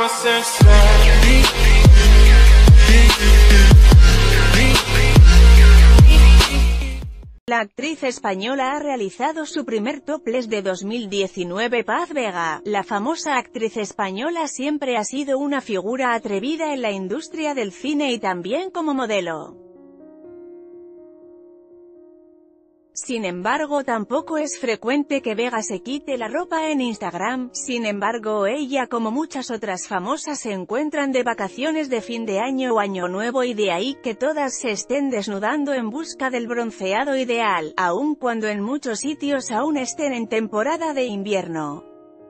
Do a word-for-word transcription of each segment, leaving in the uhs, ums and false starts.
La actriz española ha realizado su primer topless de dos mil diecinueve. Paz Vega, la famosa actriz española, siempre ha sido una figura atrevida en la industria del cine y también como modelo. Sin embargo, tampoco es frecuente que Vega se quite la ropa en Instagram. Sin embargo, ella, como muchas otras famosas, se encuentran de vacaciones de fin de año o año nuevo, y de ahí que todas se estén desnudando en busca del bronceado ideal, aun cuando en muchos sitios aún estén en temporada de invierno.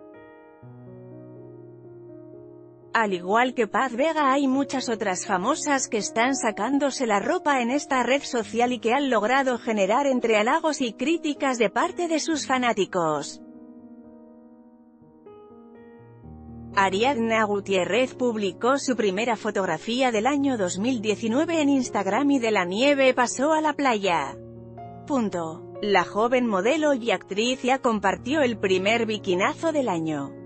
Al igual que Paz Vega, hay muchas otras famosas que están sacándose la ropa en esta red social y que han logrado generar entre halagos y críticas de parte de sus fanáticos. Ariadna Gutiérrez publicó su primera fotografía del año dos mil diecinueve en Instagram y de la nieve pasó a la playa. Punto. La joven modelo y actriz ya compartió el primer bikinazo del año.